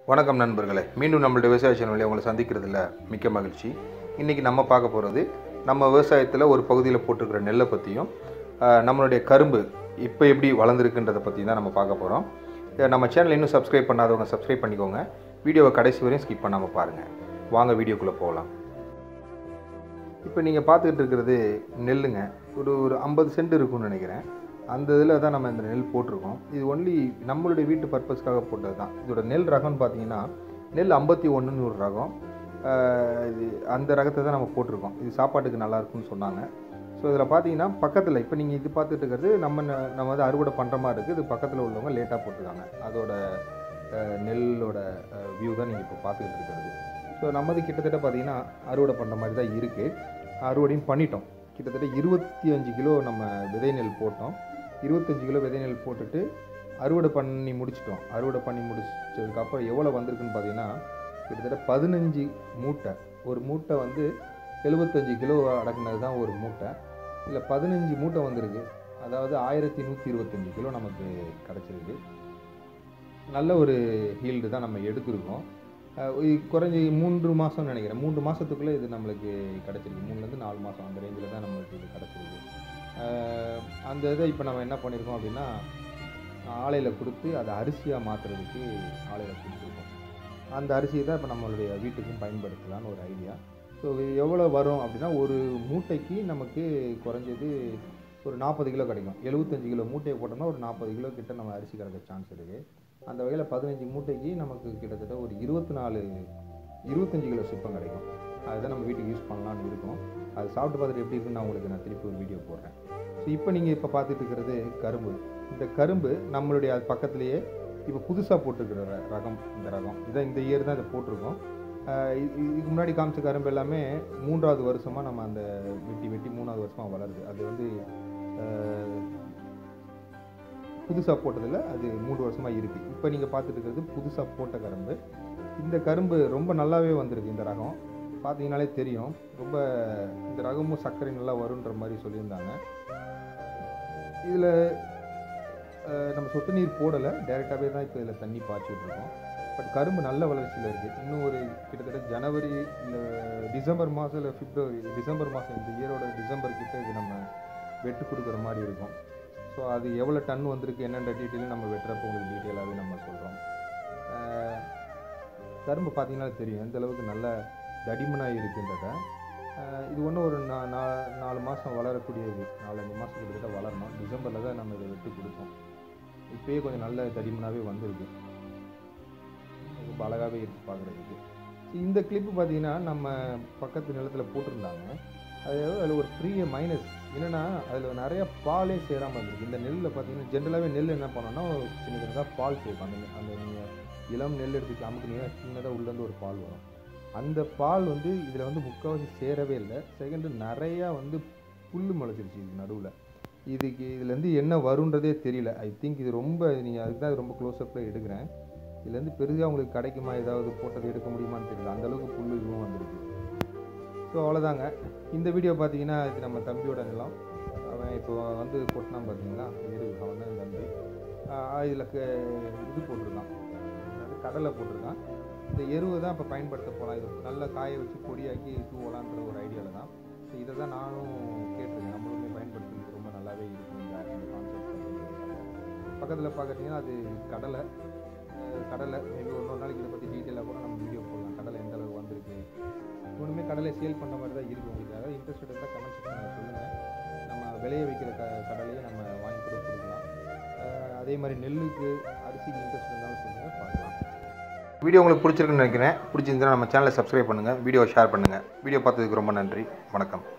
வணக்கம் நண்பர்களே, மீண்டும் நம்மளுடைய விவசாய சேனலில் உங்களை சந்திக்கிறதுல மிக்க மகிழ்ச்சி. இன்றைக்கி நம்ம பார்க்க போகிறது நம்ம விவசாயத்தில் ஒரு பகுதியில் போட்டிருக்கிற நெல்லை பற்றியும் நம்மளுடைய கரும்பு இப்போ எப்படி வளர்ந்துருக்குன்றதை பற்றியும் தான் நம்ம பார்க்க போகிறோம். நம்ம சேனல் இன்னும் சப்ஸ்கிரைப் பண்ணாதவங்க சப்ஸ்கிரைப் பண்ணிக்கோங்க. வீடியோவை கடைசி வரையும் ஸ்கிப் பண்ணாமல் பாருங்கள். வாங்க வீடியோக்குள்ளே போகலாம். இப்போ நீங்கள் பார்த்துக்கிட்டு இருக்கிறது நெல்லுங்க. ஒரு 50 சென்ட் இருக்குன்னு நினைக்கிறேன். அந்த இதில் தான் நம்ம இந்த நெல் போட்டிருக்கோம். இது ஒன்லி நம்மளுடைய வீட்டு பர்பஸ்க்காக போட்டது தான். இதோட நெல் ரகம்னு பார்த்தீங்கன்னா நெல் 51ன்னு ஒரு ரகம். இது அந்த ரகத்தை தான் நம்ம போட்டிருக்கோம். இது சாப்பாட்டுக்கு நல்லாயிருக்குன்னு சொன்னாங்க. ஸோ இதில் பார்த்தீங்கன்னா பக்கத்தில் இப்போ நீங்கள் இது பார்த்துட்டு இருக்கிறது நம்ம வந்து அறுவடை பண்ணுற மாதிரி இருக்குது. இது பக்கத்தில் உள்ளவங்க லேட்டாக போட்டிருக்காங்க. அதோட நெல்லோட வியூ தான் நீங்கள் இப்போ பார்த்துக்கிட்டு இருக்கிறது. ஸோ நம்மது கிட்டத்தட்ட பார்த்தீங்கன்னா அறுவடை பண்ணுற மாதிரி தான் இருக்குது. அறுவடையும் பண்ணிட்டோம். கிட்டத்தட்ட 25 கிலோ நம்ம விதை நெல் போட்டோம். 25 கிலோ விதை நெல் போட்டுட்டு அறுவடை பண்ணி முடிச்சிட்டோம். அறுவடை பண்ணி முடிச்சதுக்கப்புறம் எவ்வளோ வந்திருக்குன்னு பார்த்தீங்கன்னா கிட்டத்தட்ட 15 மூட்டை. ஒரு மூட்டை வந்து 75 கிலோ அடக்குனது தான் ஒரு மூட்டை. இல்லை 15 மூட்டை வந்திருக்கு. அதாவது 1125 கிலோ நமக்கு கிடச்சிருக்கு. நல்ல ஒரு ஹீல்டு தான் நம்ம எடுத்துருக்கோம். குறைஞ்சி 3 மாதம்னு நினைக்கிறேன். 3 மாதத்துக்குள்ளே இது நம்மளுக்கு கிடச்சிருக்கு. 3லேருந்து 4 மாதம் அந்த ரேஞ்சில் தான் நம்மளுக்கு இது கிடச்சிருக்கு. அந்த இதை இப்போ நம்ம என்ன பண்ணியிருக்கோம் அப்படின்னா ஆலையில் கொடுத்து அதை அரிசியாக மாற்றுறதுக்கு ஆலையில் கொடுத்துருக்கோம். அந்த அரிசியை தான் இப்போ நம்மளுடைய வீட்டுக்கும் பயன்படுத்தலான்னு ஒரு ஐடியா. ஸோ எவ்வளோ வரும் அப்படின்னா ஒரு மூட்டைக்கு நமக்கு குறைஞ்சது ஒரு 40 கிலோ கிடைக்கும். 75 கிலோ மூட்டையை போட்டோம்னா ஒரு 40 கிலோ கிட்ட நம்ம அரிசி கிடைக்க சான்ஸ் இருக்குது. அந்த வகையில் 15 மூட்டைக்கு நமக்கு கிட்டத்தட்ட ஒரு 25 கிலோ சிப்பம் கிடைக்கும். அதுதான் நம்ம வீட்டுக்கு யூஸ் பண்ணலான்னு இருக்கோம். அது சாப்பிட்டு பார்த்துட்டு எப்படி இருக்குன்னு நான் திருப்பி ஒரு வீடியோ போடுறேன். ஸோ இப்போ நீங்கள் இப்போ பார்த்துட்டு இருக்கிறது கரும்பு. இந்த கரும்பு நம்மளுடைய அது பக்கத்துலேயே இப்போ புதுசாக போட்டிருக்கிற ரகம். இந்த ரகம் இதான் இந்த இயர் தான் இதை போட்டிருக்கோம். இதுக்கு முன்னாடி காமிச்ச கரும்பு எல்லாமே 3வது வருஷமாக நம்ம அந்த வெட்டி 3வது வருஷமாக வளருது. அது வந்து புதுசாக போட்டதில் அது 3 வருஷமாக இருக்குது. இப்போ நீங்கள் பார்த்துட்டு இருக்கிறது புதுசாக போட்ட கரும்பு. இந்த கரும்பு ரொம்ப நல்லாவே வந்திருக்கு. இந்த ரகம் பார்த்தீங்கனாலே தெரியும். ரொம்ப இந்த ரகமும் சர்க்கரை நல்லா வருன்ற மாதிரி சொல்லியிருந்தாங்க. இதில் நம்ம சொட்டு நீர் போடலை, டைரெக்டாகவே தான் இப்போ இதில் தண்ணி பாய்ச்சிட்ருக்கோம். பட் கரும்பு நல்ல வளர்ச்சியில் இருக்குது. இன்னும் ஒரு கிட்டத்தட்ட ஜனவரி இல்லை டிசம்பர் மாதம் இல்லை டிசம்பர் மாதம் இந்த இயரோட டிசம்பர் கிட்ட இது நம்ம வெட்டு கொடுக்குற மாதிரி இருக்கும். ஸோ அது எவ்வளோ டன் வந்திருக்கு என்னென்ன டீட்டெயிலும் நம்ம வெட்டுறப்போ உங்களுக்கு டீட்டெயிலாகவே நம்ம சொல்கிறோம். கரும்பு பார்த்தீங்கன்னா தெரியும் எந்த அளவுக்கு நல்ல தடிமனாக இருக்குன்றதை. இது ஒன்றும் ஒரு 4 மாதம் வளரக்கூடியது. 4-5 மாதம் கிட்ட வளரணும். டிசம்பரில் தான் நம்ம இதை வெட்டு கொடுத்தோம். இப்போயே கொஞ்சம் நல்ல தடிமனாகவே வந்திருக்கு. ரொம்ப அழகாகவே இருக்குது பார்க்குறதுக்கு. இந்த கிளிப்பு பார்த்தீங்கன்னா நம்ம பக்கத்து நிலத்தில் போட்டிருந்தாங்க. அதில் ஒரு பெரிய மைனஸ் என்னென்னா அதில் நிறையா பாலே சேராமல் இருந்திருக்கு. இந்த நெல்லில் பார்த்தீங்கன்னா ஜென்ரலாகவே நெல் என்ன பண்ணோன்னா சின்னதாக பால் சேர்க்கும். அந்த நீங்கள் இளம் நெல் எடுத்து அமுக்குனீங்கன்னா சின்னதாக உள்ளேருந்து ஒரு பால் வரும். அந்த பால் வந்து இதில் வந்து முக்கால்வாசி சேரவே இல்லை. செகண்டு நிறையா வந்து புல் முளைச்சிருச்சு இது நடுவில். இதுலேருந்து என்ன வருன்றதே தெரியல. ஐ திங்க் இது ரொம்ப நீங்கள் அதுக்கு தான் ரொம்ப க்ளோஸ்அப்பில் எடுக்கிறேன். இதுலேருந்து பெருசாக உங்களுக்கு கிடைக்குமா, ஏதாவது போட்டது எடுக்க முடியுமான்னு தெரியல. அந்தளவுக்கு புல் இதுவும் வந்துருக்கு. ஸோ அவ்வளோதாங்க. இந்த வீடியோ பார்த்தீங்கன்னா இது நம்ம தம்பியோட நிலம். அவன் இப்போ வந்து போட்டினா பார்த்தீங்களா அவன் தான் தம்பி. இதில் இது போட்டிருக்கான், கடலை போட்டிருக்கான். இந்த எருவை தான் இப்போ பயன்படுத்த போகலாம். இது நல்லா காய வச்சு பொடியாக்கி தூவலான்ற ஒரு ஐடியாவில் தான். ஸோ இதை தான் நானும் கேட்டிருக்கேன். நம்மளுமே பயன்படுத்துறது ரொம்ப நல்லாவே இருக்கும் இந்த கான்செப்ட். பக்கத்தில் பார்க்குறீங்கன்னா அது கடலை மேபி ஒரு நாளைக்கு இதை பற்றி டீட்டெயிலாக கூட நம்ம வீடியோ போடலாம். கடலை எந்த அளவுக்கு வந்திருக்கு. ஒன்றுமே கடலை சேல் பண்ணுற மாதிரி தான் இருக்குது. உங்களுக்கு அதாவது இன்ட்ரெஸ்ட் இருந்தால் கமெண்ட் செக்ஷனில் சொல்லுங்கள். நம்ம விளைய வைக்கிற கடலையே நம்ம வாங்கி கூட கொடுக்கலாம். அதே மாதிரி நெல்லுக்கு அரிசிக்கு இன்ட்ரெஸ்ட் இருந்தாலும் சொல்லுங்கள், பார்க்கலாம். வீடியோ உங்களுக்கு பிடிச்சிருக்குன்னு நினைக்கிறேன். பிடிச்சிருந்தா நம்ம சேனலை சப்ஸ்கிரைப் பண்ணுங்கள், வீடியோ ஷேர் பண்ணுங்கள். வீடியோ பார்த்ததுக்கு ரொம்ப நன்றி. வணக்கம்.